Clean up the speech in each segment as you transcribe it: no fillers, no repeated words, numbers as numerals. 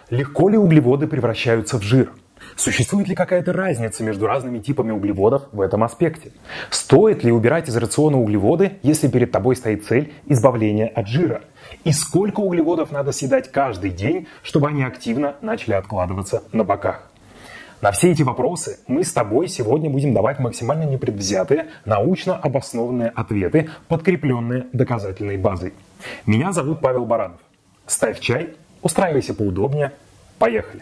Легко ли углеводы превращаются в жир? Существует ли какая-то разница между разными типами углеводов в этом аспекте? Стоит ли убирать из рациона углеводы, если перед тобой стоит цель избавления от жира? И сколько углеводов надо съедать каждый день, чтобы они активно начали откладываться на боках? На все эти вопросы мы с тобой сегодня будем давать максимально непредвзятые, научно обоснованные ответы, подкрепленные доказательной базой. Меня зовут Павел Баранов. Ставь чай, устраивайся поудобнее. Поехали!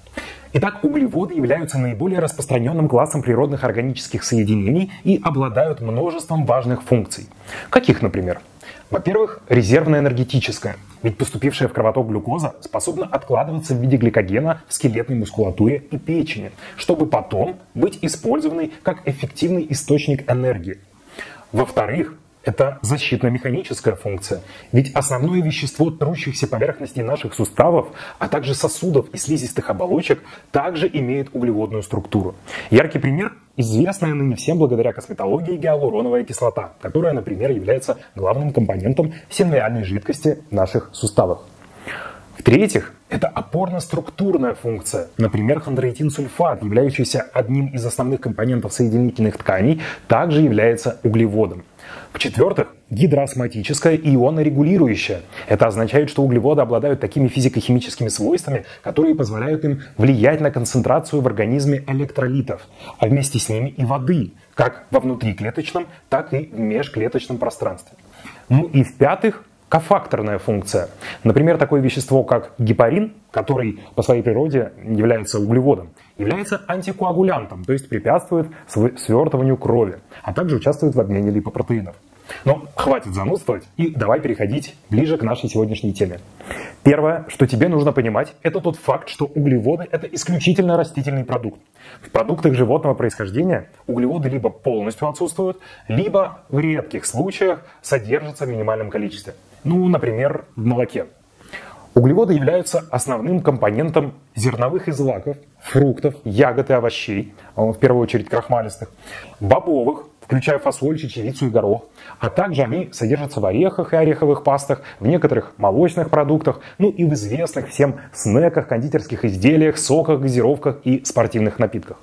Итак, углеводы являются наиболее распространенным классом природных органических соединений и обладают множеством важных функций. Каких, например? Во-первых, резервно-энергетическая, ведь поступившая в кровоток глюкоза способна откладываться в виде гликогена в скелетной мускулатуре и печени, чтобы потом быть использованной как эффективный источник энергии. Во-вторых, это защитно-механическая функция, ведь основное вещество трущихся поверхностей наших суставов, а также сосудов и слизистых оболочек, также имеет углеводную структуру. Яркий пример – известная ныне всем благодаря косметологии гиалуроновая кислота, которая, например, является главным компонентом синовиальной жидкости в наших суставах. В-третьих, это опорно-структурная функция. Например, хондроитин-сульфат, являющийся одним из основных компонентов соединительных тканей, также является углеводом. В-четвертых, гидроосматическая и ионорегулирующая. Это означает, что углеводы обладают такими физико-химическими свойствами, которые позволяют им влиять на концентрацию в организме электролитов, а вместе с ними и воды, как во внутриклеточном, так и в межклеточном пространстве. Ну и в-пятых, кофакторная функция. Например, такое вещество, как гепарин, который по своей природе является углеводом, является антикоагулянтом, то есть препятствует свертыванию крови, а также участвует в обмене липопротеинов. Но хватит занудствовать и давай переходить ближе к нашей сегодняшней теме. Первое, что тебе нужно понимать, это тот факт, что углеводы – это исключительно растительный продукт. В продуктах животного происхождения углеводы либо полностью отсутствуют, либо в редких случаях содержатся в минимальном количестве. Ну, например, в молоке. Углеводы являются основным компонентом зерновых и злаков, фруктов, ягод и овощей, в первую очередь крахмалистых, бобовых, включая фасоль, чечевицу и горох, а также они содержатся в орехах и ореховых пастах, в некоторых молочных продуктах, ну и в известных всем снеках, кондитерских изделиях, соках, газировках и спортивных напитках.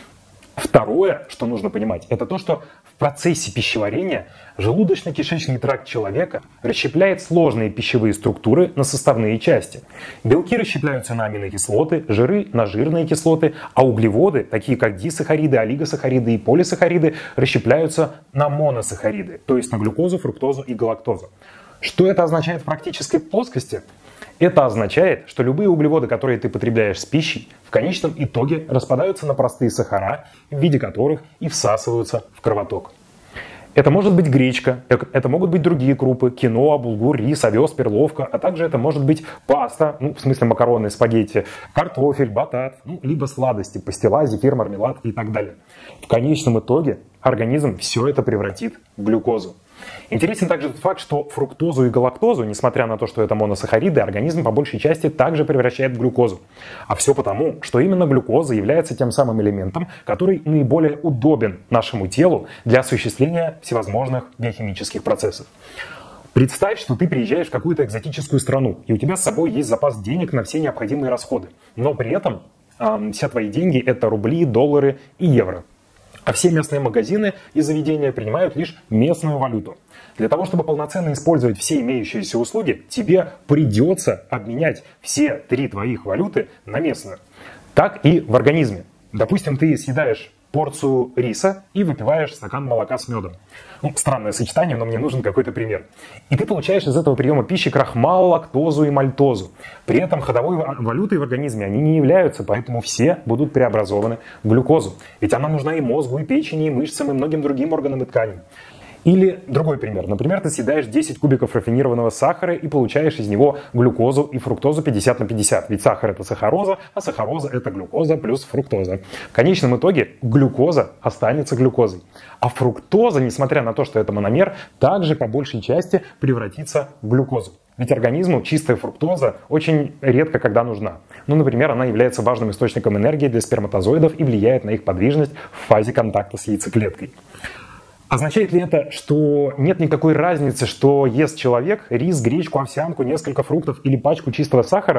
Второе, что нужно понимать, это то, что в процессе пищеварения желудочно-кишечный тракт человека расщепляет сложные пищевые структуры на составные части. Белки расщепляются на аминокислоты, жиры на жирные кислоты, а углеводы, такие как дисахариды, олигосахариды и полисахариды, расщепляются на моносахариды, то есть на глюкозу, фруктозу и галактозу. Что это означает в практической плоскости? Это означает, что любые углеводы, которые ты потребляешь с пищей, в конечном итоге распадаются на простые сахара, в виде которых и всасываются в кровоток. Это может быть гречка, это могут быть другие крупы, киноа, булгур, рис, овес, перловка, а также это может быть паста, в смысле макароны, спагетти, картофель, батат, либо сладости, пастила, зефир, мармелад и так далее. В конечном итоге организм все это превратит в глюкозу. Интересен также тот факт, что фруктозу и галактозу, несмотря на то, что это моносахариды, организм по большей части также превращает в глюкозу. А все потому, что именно глюкоза является тем самым элементом, который наиболее удобен нашему телу для осуществления всевозможных биохимических процессов. Представь, что ты приезжаешь в какую-то экзотическую страну, и у тебя с собой есть запас денег на все необходимые расходы. Но при этом все твои деньги – это рубли, доллары и евро. А все местные магазины и заведения принимают лишь местную валюту. Для того, чтобы полноценно использовать все имеющиеся услуги, тебе придется обменять все три твоих валюты на местную. Так и в организме. Допустим, ты съедаешь порцию риса и выпиваешь стакан молока с медом. Странное сочетание, но мне нужен какой-то пример. И ты получаешь из этого приема пищи крахмал, лактозу и мальтозу. При этом ходовой валютой в организме они не являются, поэтому все будут преобразованы в глюкозу. Ведь она нужна и мозгу, и печени, и мышцам, и многим другим органам и тканям. Или другой пример. Например, ты съедаешь 10 кубиков рафинированного сахара и получаешь из него глюкозу и фруктозу 50 на 50. Ведь сахар – это сахароза, а сахароза – это глюкоза плюс фруктоза. В конечном итоге глюкоза останется глюкозой. А фруктоза, несмотря на то, что это мономер, также по большей части превратится в глюкозу. Ведь организму чистая фруктоза очень редко когда нужна. Например, она является важным источником энергии для сперматозоидов и влияет на их подвижность в фазе контакта с яйцеклеткой. Означает ли это, что нет никакой разницы, что ест человек рис, гречку, овсянку, несколько фруктов или пачку чистого сахара?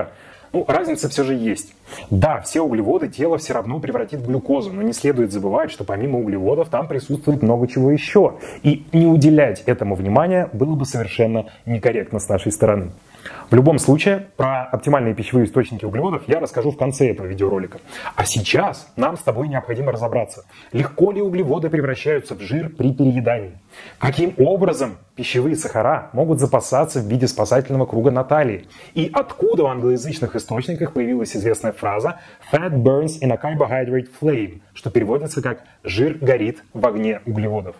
разница все же есть. Да, все углеводы тело все равно превратит в глюкозу, но не следует забывать, что помимо углеводов там присутствует много чего еще. И не уделять этому внимания было бы совершенно некорректно с нашей стороны. В любом случае, про оптимальные пищевые источники углеводов я расскажу в конце этого видеоролика. А сейчас нам с тобой необходимо разобраться, легко ли углеводы превращаются в жир при переедании. Каким образом пищевые сахара могут запасаться в виде спасательного круга на талии. И откуда в англоязычных источниках появилась известная фраза «fat burns in a carbohydrate flame», что переводится как «жир горит в огне углеводов».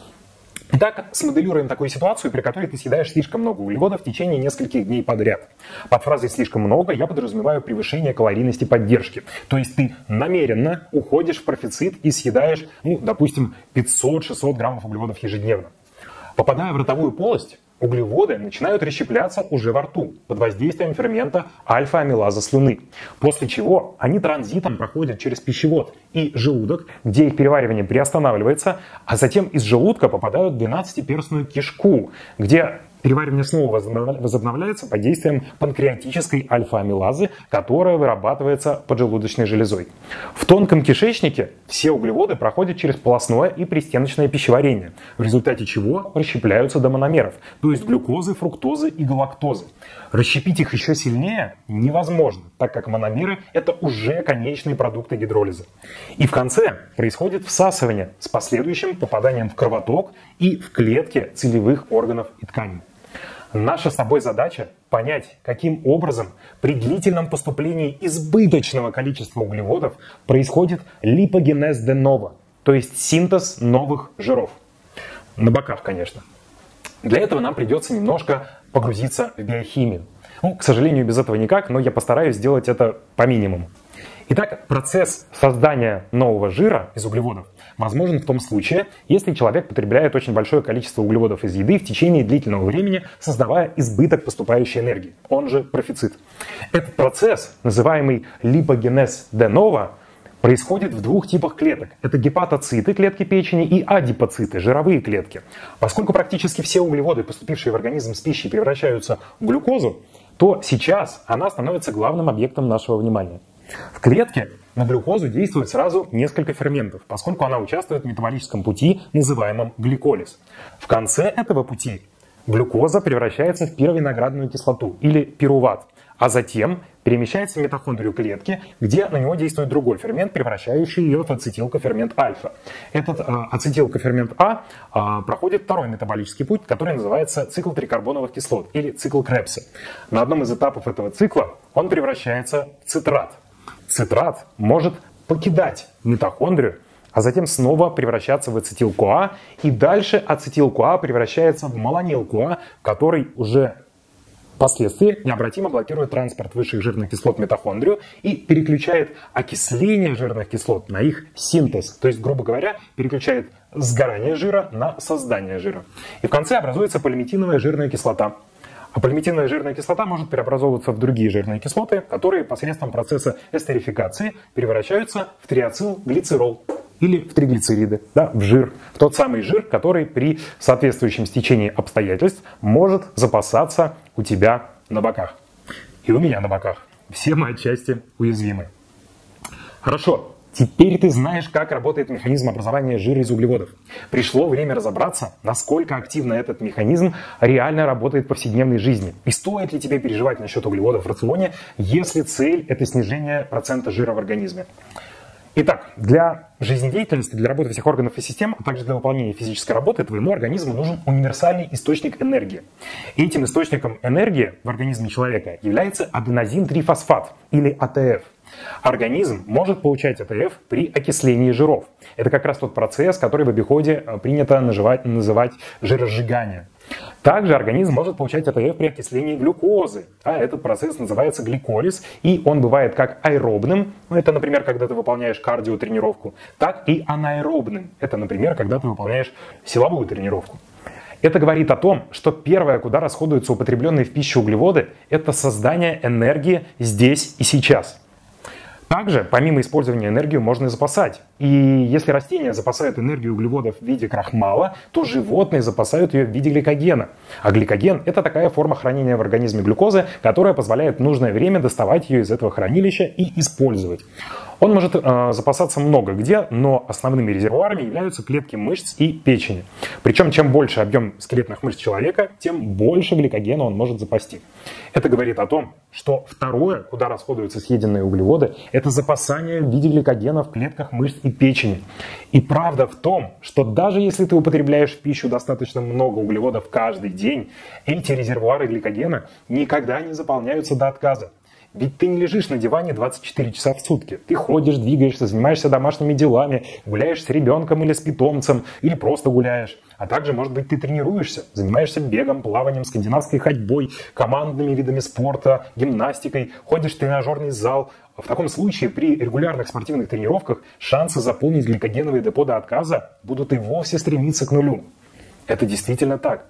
Итак, смоделируем такую ситуацию, при которой ты съедаешь слишком много углеводов в течение нескольких дней подряд. Под фразой «слишком много» я подразумеваю превышение калорийности поддержки. То есть ты намеренно уходишь в профицит и съедаешь, допустим, 500-600 граммов углеводов ежедневно. Попадая в ротовую полость, углеводы начинают расщепляться уже во рту под воздействием фермента альфа-амилаза слюны, после чего они транзитом проходят через пищевод и желудок, где их переваривание приостанавливается, а затем из желудка попадают в 12-перстную кишку, где переваривание снова возобновляется под действием панкреатической альфа-амилазы, которая вырабатывается поджелудочной железой. В тонком кишечнике все углеводы проходят через полостное и пристеночное пищеварение, в результате чего расщепляются до мономеров, то есть глюкозы, фруктозы и галактозы. Расщепить их еще сильнее невозможно, так как мономеры – это уже конечные продукты гидролиза. И в конце происходит всасывание с последующим попаданием в кровоток и в клетки целевых органов и тканей. Наша с тобой задача понять, каким образом при длительном поступлении избыточного количества углеводов происходит липогенез де ново, то есть синтез новых жиров. На боках, конечно. Для этого нам придется немножко погрузиться в биохимию. К сожалению, без этого никак, но я постараюсь сделать это по минимуму. Итак, процесс создания нового жира из углеводов возможен в том случае, если человек потребляет очень большое количество углеводов из еды в течение длительного времени, создавая избыток поступающей энергии, он же профицит. Этот процесс, называемый липогенез де ново, происходит в двух типах клеток. Это гепатоциты, клетки печени, и адипоциты, жировые клетки. Поскольку практически все углеводы, поступившие в организм с пищей, превращаются в глюкозу, то сейчас она становится главным объектом нашего внимания. В клетке на глюкозу действует сразу несколько ферментов, поскольку она участвует в метаболическом пути, называемом гликолиз. В конце этого пути глюкоза превращается в пировиноградную кислоту или пируват, а затем перемещается в митохондрию клетки, где на него действует другой фермент, превращающий ее в ацетилкофермент альфа. Этот ацетилкофермент проходит второй метаболический путь, который называется цикл трикарбоновых кислот или цикл Кребса. На одном из этапов этого цикла он превращается в цитрат. Цитрат может покидать митохондрию, а затем снова превращаться в ацетил-КоА, и дальше ацетил-КоА превращается в маланил-КоА, который уже впоследствии необратимо блокирует транспорт высших жирных кислот в митохондрию и переключает окисление жирных кислот на их синтез. То есть, грубо говоря, переключает сгорание жира на создание жира. И в конце образуется полиметиновая жирная кислота. А полиметиновая жирная кислота может преобразовываться в другие жирные кислоты, которые посредством процесса эстерификации превращаются в триацилглицерол или в триглицериды, в жир. В тот самый жир, который при соответствующем стечении обстоятельств может запасаться у тебя на боках. И у меня на боках. Все мы отчасти уязвимы. Хорошо. Теперь ты знаешь, как работает механизм образования жира из углеводов. Пришло время разобраться, насколько активно этот механизм реально работает в повседневной жизни. И стоит ли тебе переживать насчет углеводов в рационе, если цель – это снижение процента жира в организме. Итак, для жизнедеятельности, для работы всех органов и систем, а также для выполнения физической работы твоему организму нужен универсальный источник энергии. И этим источником энергии в организме человека является аденозин-трифосфат или АТФ. Организм может получать АТФ при окислении жиров. Это как раз тот процесс, который в обиходе принято называть жиросжигание. Также организм может получать АТФ при окислении глюкозы. Этот процесс называется гликолиз, и он бывает как аэробным, это, например, когда ты выполняешь кардиотренировку, так и анаэробным, это, например, когда ты выполняешь силовую тренировку. Это говорит о том, что первое, куда расходуются употребленные в пищу углеводы, это создание энергии здесь и сейчас. Также, помимо использования энергии, можно и запасать. И если растения запасают энергию углеводов в виде крахмала, то животные запасают ее в виде гликогена. А гликоген – это такая форма хранения в организме глюкозы, которая позволяет в нужное время доставать ее из этого хранилища и использовать. Он может запасаться много где, но основными резервуарами являются клетки мышц и печени. Причем, чем больше объем скелетных мышц человека, тем больше гликогена он может запасти. Это говорит о том, что второе, куда расходуются съеденные углеводы, это запасание в виде гликогена в клетках мышц и печени. И правда в том, что даже если ты употребляешь в пищу достаточно много углеводов каждый день, эти резервуары гликогена никогда не заполняются до отказа. Ведь ты не лежишь на диване 24 часа в сутки. Ты ходишь, двигаешься, занимаешься домашними делами, гуляешь с ребенком или с питомцем, или просто гуляешь. А также, может быть, ты тренируешься, занимаешься бегом, плаванием, скандинавской ходьбой, командными видами спорта, гимнастикой, ходишь в тренажерный зал. В таком случае при регулярных спортивных тренировках шансы заполнить гликогеновые депо до отказа будут и вовсе стремиться к нулю. Это действительно так.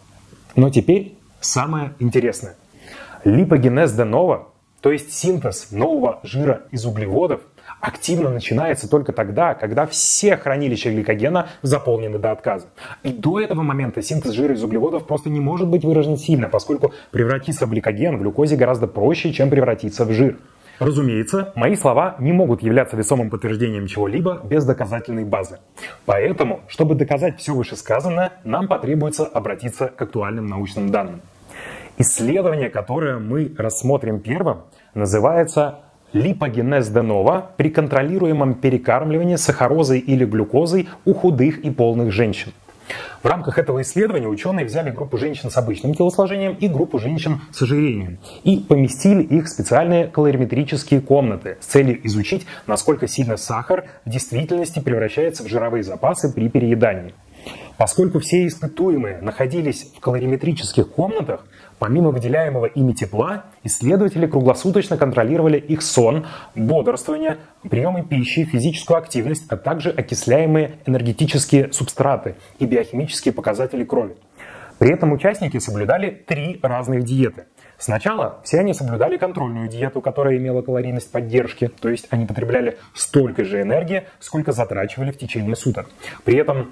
Но теперь самое интересное. Липогенез де ново, то есть синтез нового жира из углеводов, активно начинается только тогда, когда все хранилища гликогена заполнены до отказа. И до этого момента синтез жира из углеводов просто не может быть выражен сильно, поскольку превратиться в гликоген в глюкозе гораздо проще, чем превратиться в жир. Разумеется, мои слова не могут являться весомым подтверждением чего-либо без доказательной базы. Поэтому, чтобы доказать все вышесказанное, нам потребуется обратиться к актуальным научным данным. Исследование, которое мы рассмотрим первым, называется липогенез де ново при контролируемом перекармливании сахарозой или глюкозой у худых и полных женщин. В рамках этого исследования ученые взяли группу женщин с обычным телосложением и группу женщин с ожирением и поместили их в специальные калориметрические комнаты с целью изучить, насколько сильно сахар в действительности превращается в жировые запасы при переедании. Поскольку все испытуемые находились в калориметрических комнатах, помимо выделяемого ими тепла, исследователи круглосуточно контролировали их сон, бодрствование, приемы пищи, физическую активность, а также окисляемые энергетические субстраты и биохимические показатели крови. При этом участники соблюдали 3 разных диеты. Сначала все они соблюдали контрольную диету, которая имела калорийность поддержки, то есть они потребляли столько же энергии, сколько затрачивали в течение суток. При этом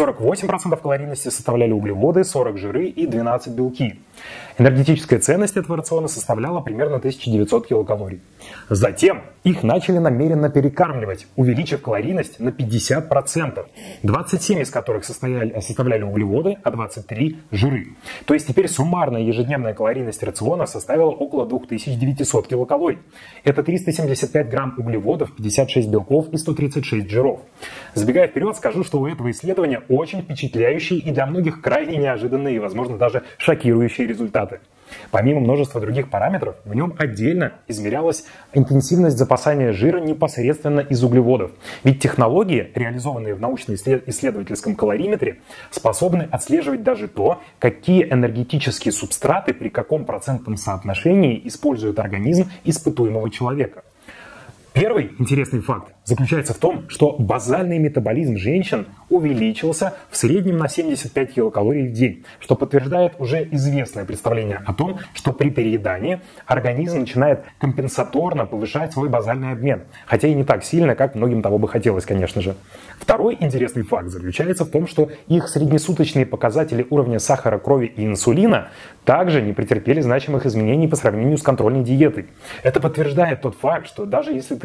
48% калорийности составляли углеводы, 40 жиры и 12 белки. Энергетическая ценность этого рациона составляла примерно 1900 килокалорий. Затем их начали намеренно перекармливать, увеличив калорийность на 50%, 27 из которых составляли углеводы, а 23 жиры. То есть теперь суммарная ежедневная калорийность рациона составила около 2900 килокалорий. Это 375 грамм углеводов, 56 белков и 136 жиров. Забегая вперед, скажу, что у этого исследования очень впечатляющие и для многих крайне неожиданные и, возможно, даже шокирующие результаты. Помимо множества других параметров, в нем отдельно измерялась интенсивность запасания жира непосредственно из углеводов. Ведь технологии, реализованные в научно-исследовательском калориметре, способны отслеживать даже то, какие энергетические субстраты при каком процентном соотношении использует организм испытуемого человека. Первый интересный факт заключается в том, что базальный метаболизм женщин увеличился в среднем на 75 килокалорий в день, что подтверждает уже известное представление о том, что при переедании организм начинает компенсаторно повышать свой базальный обмен, хотя и не так сильно, как многим того бы хотелось, конечно же. Второй интересный факт заключается в том, что их среднесуточные показатели уровня сахара крови и инсулина также не претерпели значимых изменений по сравнению с контрольной диетой. Это подтверждает тот факт, что даже если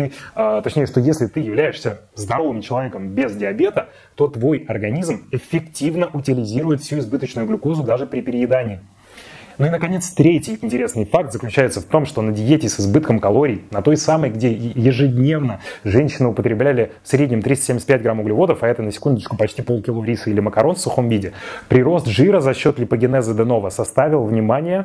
если ты являешься здоровым человеком без диабета, то твой организм эффективно утилизирует всю избыточную глюкозу даже при переедании. Ну и, наконец, третий интересный факт заключается в том, что на диете с избытком калорий, на той самой, где ежедневно женщины употребляли в среднем 375 грамм углеводов, а это, на секундочку, почти полкило риса или макарон в сухом виде, прирост жира за счет липогенеза де ново составил, внимание,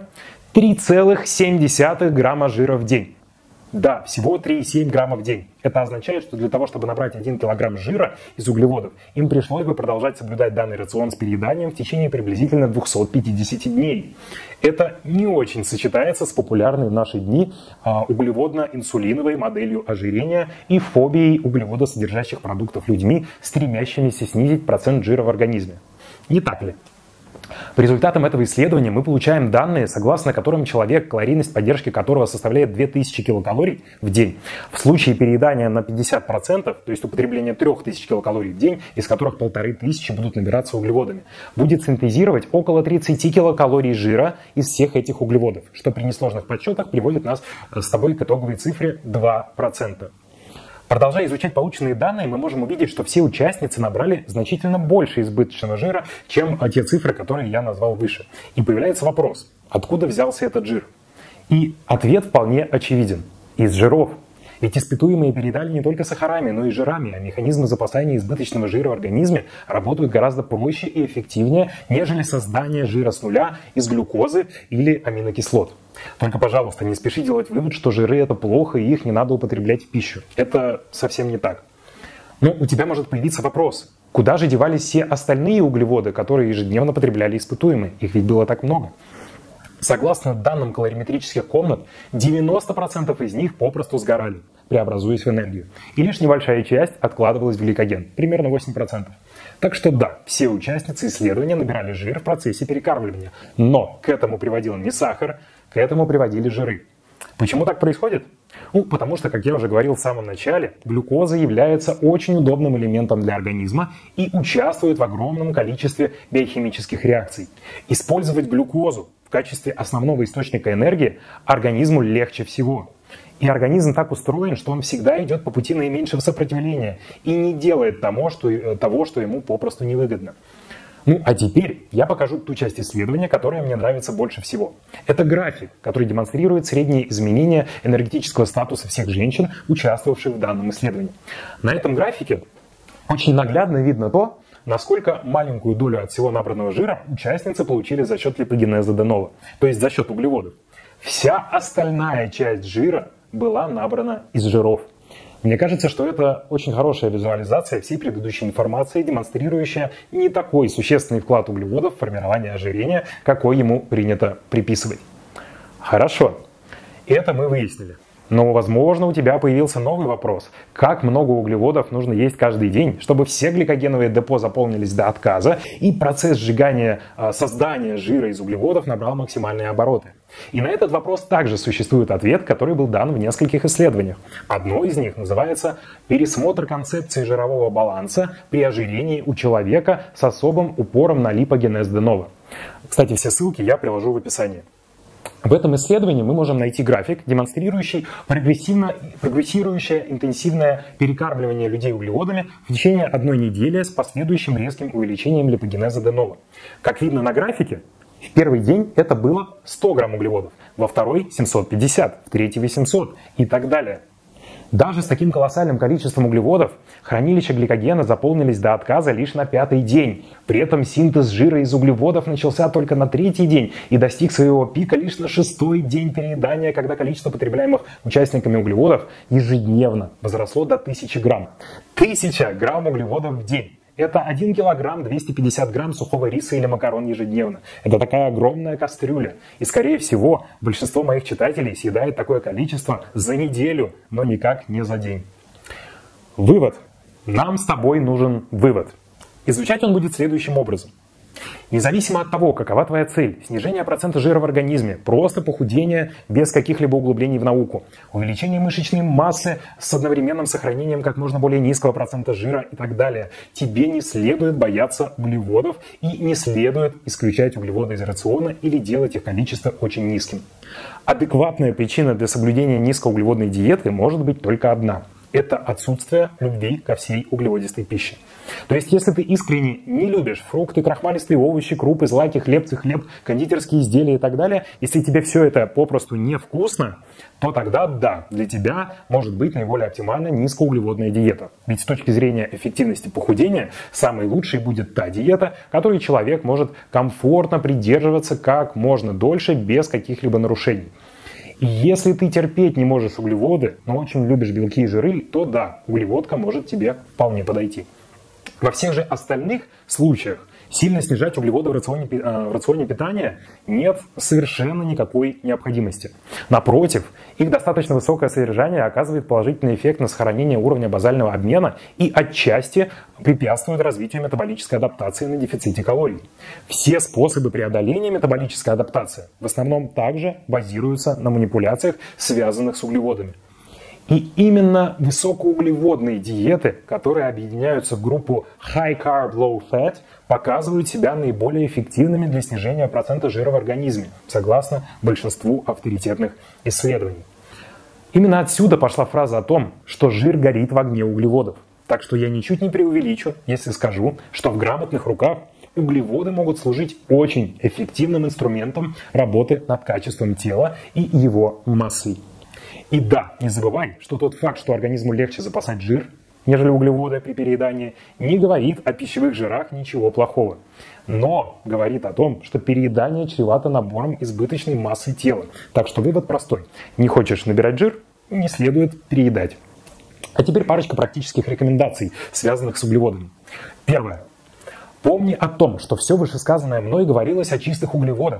3,7 грамма жира в день. Да, всего 3,7 грамма в день. Это означает, что для того, чтобы набрать 1 килограмм жира из углеводов, им пришлось бы продолжать соблюдать данный рацион с перееданием в течение приблизительно 250 дней. Это не очень сочетается с популярной в наши дни углеводно-инсулиновой моделью ожирения и фобией углеводосодержащих продуктов людьми, стремящимися снизить процент жира в организме. Не так ли? По результатам этого исследования мы получаем данные, согласно которым человек, калорийность поддержки которого составляет 2000 килокалорий в день, в случае переедания на 50%, то есть употребления 3000 килокалорий в день, из которых 1500 будут набираться углеводами, будет синтезировать около 30 килокалорий жира из всех этих углеводов, что при несложных подсчетах приводит нас с тобой к итоговой цифре 2%. Продолжая изучать полученные данные, мы можем увидеть, что все участницы набрали значительно больше избыточного жира, чем те цифры, которые я назвал выше. И появляется вопрос, откуда взялся этот жир? И ответ вполне очевиден. Из жиров. Ведь испытуемые передали не только сахарами, но и жирами, а механизмы запасания избыточного жира в организме работают гораздо проще и эффективнее, нежели создание жира с нуля из глюкозы или аминокислот. Только, пожалуйста, не спеши делать вывод, что жиры это плохо и их не надо употреблять в пищу. Это совсем не так. Но у тебя может появиться вопрос, куда же девались все остальные углеводы, которые ежедневно потребляли испытуемые? Их ведь было так много. Согласно данным калориметрических комнат, 90% из них попросту сгорали, преобразуясь в энергию. И лишь небольшая часть откладывалась в гликоген, примерно 8%. Так что да, все участницы исследования набирали жир в процессе перекармливания. Но к этому приводил не сахар, к этому приводили жиры. Почему так происходит? Потому что, как я уже говорил в самом начале, глюкоза является очень удобным элементом для организма и участвует в огромном количестве биохимических реакций. Использовать глюкозу в качестве основного источника энергии организму легче всего. И организм так устроен, что он всегда идет по пути наименьшего сопротивления и не делает того, что ему попросту невыгодно. А теперь я покажу ту часть исследования, которая мне нравится больше всего. Это график, который демонстрирует средние изменения энергетического статуса всех женщин, участвовавших в данном исследовании. На этом графике очень наглядно видно то, насколько маленькую долю от всего набранного жира участницы получили за счет липогенеза де ново, то есть за счет углеводов. Вся остальная часть жира была набрана из жиров. Мне кажется, что это очень хорошая визуализация всей предыдущей информации, демонстрирующая не такой существенный вклад углеводов в формирование ожирения, какой ему принято приписывать. Хорошо, это мы выяснили. Но, возможно, у тебя появился новый вопрос. Как много углеводов нужно есть каждый день, чтобы все гликогеновые депо заполнились до отказа и процесс сжигания, создания жира из углеводов набрал максимальные обороты? И на этот вопрос также существует ответ, который был дан в нескольких исследованиях. Одно из них называется «Пересмотр концепции жирового баланса при ожирении у человека с особым упором на липогенез де ново». Кстати, все ссылки я приложу в описании. В этом исследовании мы можем найти график, демонстрирующий прогрессирующее интенсивное перекармливание людей углеводами в течение одной недели с последующим резким увеличением липогенеза де ново. Как видно на графике, в первый день это было 100 грамм углеводов, во второй 750, в третий 800 и так далее. Даже с таким колоссальным количеством углеводов хранилища гликогена заполнились до отказа лишь на 5-й день. При этом синтез жира из углеводов начался только на 3-й день и достиг своего пика лишь на 6-й день переедания, когда количество потребляемых участниками углеводов ежедневно возросло до 1000 грамм. 1000 грамм углеводов в день. Это 1 килограмм 250 грамм сухого риса или макарон ежедневно. Это такая огромная кастрюля. И, скорее всего, большинство моих читателей съедает такое количество за неделю, но никак не за день. Вывод. Нам с тобой нужен вывод. Изучать он будет следующим образом. Независимо от того, какова твоя цель, снижение процента жира в организме, просто похудение без каких-либо углублений в науку, увеличение мышечной массы с одновременным сохранением как можно более низкого процента жира и так далее, тебе не следует бояться углеводов и не следует исключать углеводы из рациона или делать их количество очень низким. Адекватная причина для соблюдения низкоуглеводной диеты может быть только одна. Это отсутствие любви ко всей углеводистой пище. То есть, если ты искренне не любишь фрукты, крахмалистые овощи, крупы, злаки, хлебцы, хлеб, кондитерские изделия и так далее, если тебе все это попросту невкусно, то тогда да, для тебя может быть наиболее оптимальна низкоуглеводная диета. Ведь с точки зрения эффективности похудения, самой лучшей будет та диета, которой человек может комфортно придерживаться как можно дольше без каких-либо нарушений. И если ты терпеть не можешь углеводы, но очень любишь белки и жиры, то да, углеводка может тебе вполне подойти. Во всех же остальных случаях Сильно снижать углеводы в рационе питания нет совершенно никакой необходимости. Напротив, их достаточно высокое содержание оказывает положительный эффект на сохранение уровня базального обмена и отчасти препятствует развитию метаболической адаптации на дефиците калорий. Все способы преодоления метаболической адаптации в основном также базируются на манипуляциях, связанных с углеводами. И именно высокоуглеводные диеты, которые объединяются в группу High Carb, Low Fat, показывают себя наиболее эффективными для снижения процента жира в организме, согласно большинству авторитетных исследований. Именно отсюда пошла фраза о том, что жир горит в огне углеводов. Так что я ничуть не преувеличу, если скажу, что в грамотных руках углеводы могут служить очень эффективным инструментом работы над качеством тела и его массой. И да, не забывай, что тот факт, что организму легче запасать жир, нежели углеводы при переедании, не говорит о пищевых жирах ничего плохого. Но говорит о том, что переедание чревато набором избыточной массы тела. Так что вывод простой. Не хочешь набирать жир, не следует переедать. А теперь парочка практических рекомендаций, связанных с углеводами. Первое. Помни о том, что все вышесказанное мной говорилось о чистых углеводах,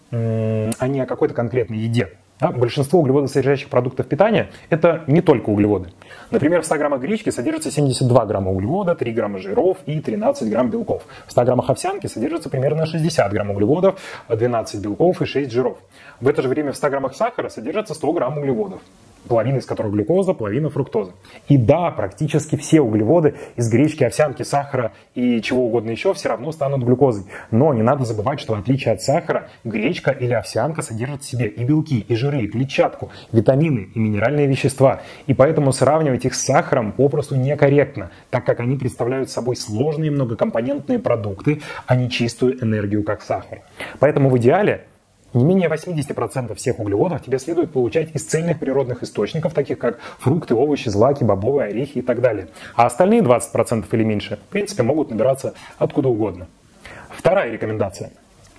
а не о какой-то конкретной еде. Большинство углеводосодержащих продуктов питания – это не только углеводы. Например, в 100 граммах гречки содержится 72 грамма углевода, 3 грамма жиров и 13 грамм белков. В 100 граммах овсянки содержится примерно 60 грамм углеводов, 12 белков и 6 жиров. В это же время в 100 граммах сахара содержится 100 грамм углеводов, половина из которых глюкоза, половина фруктоза. И да, практически все углеводы из гречки, овсянки, сахара и чего угодно еще все равно станут глюкозой. Но не надо забывать, что в отличие от сахара, гречка или овсянка содержат в себе и белки, и жиры, и клетчатку, витамины и минеральные вещества. И поэтому сравнивать их с сахаром попросту некорректно, так как они представляют собой сложные многокомпонентные продукты, а не чистую энергию, как сахар. Поэтому в идеале не менее 80% всех углеводов тебе следует получать из цельных природных источников, таких как фрукты, овощи, злаки, бобовые, орехи и так далее. А остальные 20% или меньше, в принципе, могут набираться откуда угодно. Вторая рекомендация.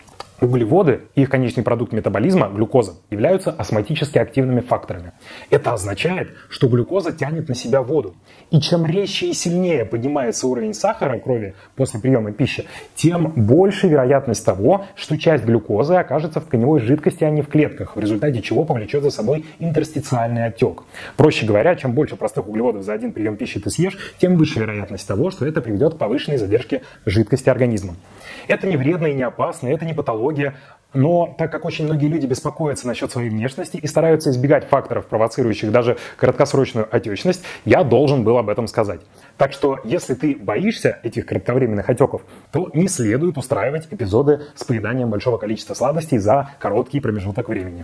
Углеводы и их конечный продукт метаболизма, глюкоза, являются осмотически активными факторами. Это означает, что глюкоза тянет на себя воду. И чем резче и сильнее поднимается уровень сахара в крови после приема пищи, тем больше вероятность того, что часть глюкозы окажется в тканевой жидкости, а не в клетках, в результате чего повлечет за собой интерстициальный отек. Проще говоря, чем больше простых углеводов за один прием пищи ты съешь, тем выше вероятность того, что это приведет к повышенной задержке жидкости организма. Это не вредно и не опасно, это не патология, но так как очень многие люди беспокоятся насчет своей внешности и стараются избегать факторов, провоцирующих даже краткосрочную отечность, я должен был об этом сказать. Так что, если ты боишься этих кратковременных отеков, то не следует устраивать эпизоды с поеданием большого количества сладостей за короткий промежуток времени.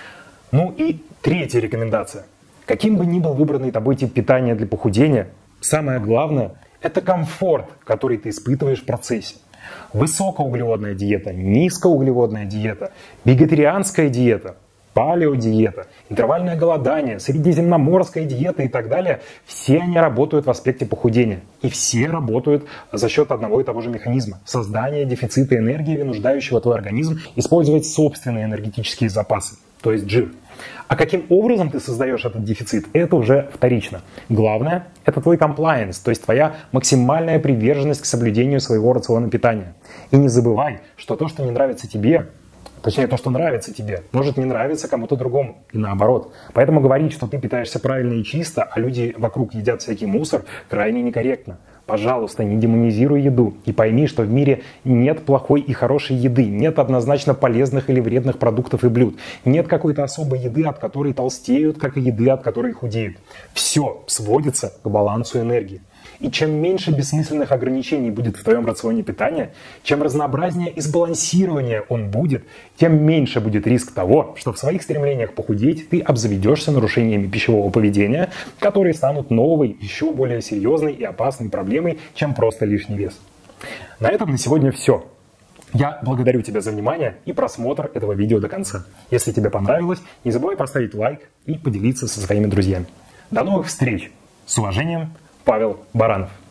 Ну и третья рекомендация. Каким бы ни был выбранный тобой тип питания для похудения, самое главное – это комфорт, который ты испытываешь в процессе. Высокоуглеводная диета, низкоуглеводная диета, вегетарианская диета, палеодиета, интервальное голодание, средиземноморская диета и так далее, все они работают в аспекте похудения. И все работают за счет одного и того же механизма – создания дефицита энергии, вынуждающего твой организм использовать собственные энергетические запасы, то есть жир. А каким образом ты создаешь этот дефицит, это уже вторично. Главное – это твой compliance, то есть твоя максимальная приверженность к соблюдению своего рациона питания. И не забывай, что то, что не нравится тебе, точнее, то, что нравится тебе, может не нравиться кому-то другому, и наоборот. Поэтому говорить, что ты питаешься правильно и чисто, а люди вокруг едят всякий мусор, крайне некорректно. Пожалуйста, не демонизируй еду и пойми, что в мире нет плохой и хорошей еды, нет однозначно полезных или вредных продуктов и блюд, нет какой-то особой еды, от которой толстеют, как и еды, от которой худеют. Все сводится к балансу энергии. И чем меньше бессмысленных ограничений будет в твоем рационе питания, чем разнообразнее и сбалансированнее он будет, тем меньше будет риск того, что в своих стремлениях похудеть ты обзаведешься нарушениями пищевого поведения, которые станут новой, еще более серьезной и опасной проблемой, чем просто лишний вес. На этом на сегодня все. Я благодарю тебя за внимание и просмотр этого видео до конца. Если тебе понравилось, не забывай поставить лайк и поделиться со своими друзьями. До новых встреч! С уважением, Павел Баранов.